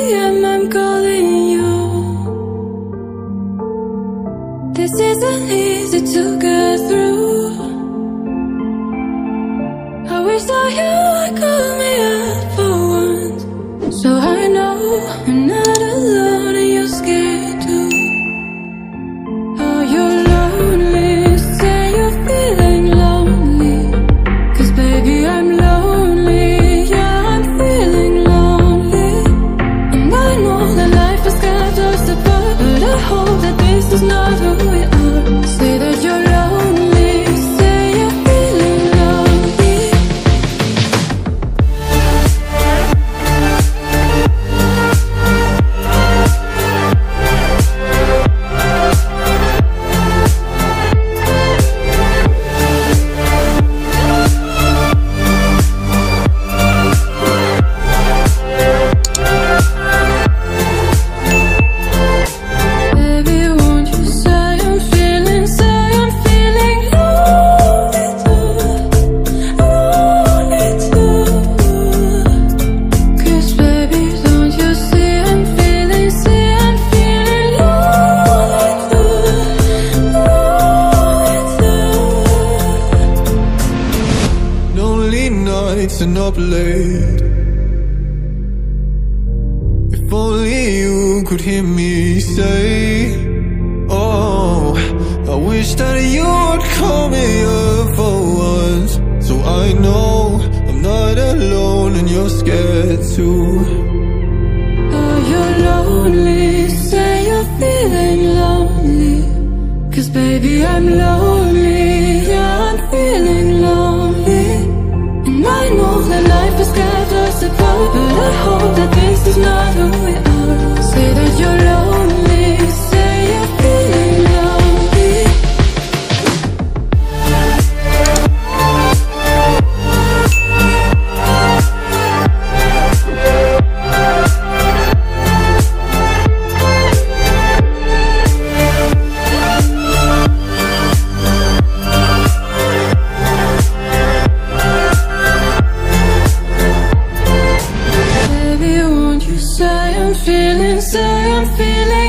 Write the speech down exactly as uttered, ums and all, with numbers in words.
am, I'm calling you. This isn't easy to get through. I wish that you would call me up for once, so I know I'm not alone and you're scared too. Oh, you're lonely, say you're feeling lonely, 'cause baby I'm lonely, yeah I'm feeling lonely. And I know that life has kept us apart, but I hope that this is not who we are. Say that you're lonely, say you're feeling lonely. Baby, won't you say I'm feeling, say I'm feeling lonely too, lonely too. 'Cause baby, don't you see I'm feeling, see I'm feeling lonely too, lonely too. Lonely nights and up late. If only you could hear me say, oh, I wish that you would call me up for once, so I know I'm not alone and you're scared too. Oh, you're lonely, say you're feeling lonely, 'cause baby I'm lonely, yeah I'm feeling lonely. And I know that life has kept us apart, but I hope that this is not who we are. Say that you're lonely, say you're feeling lonely. Baby, won't you say I'm feeling, say I'm feeling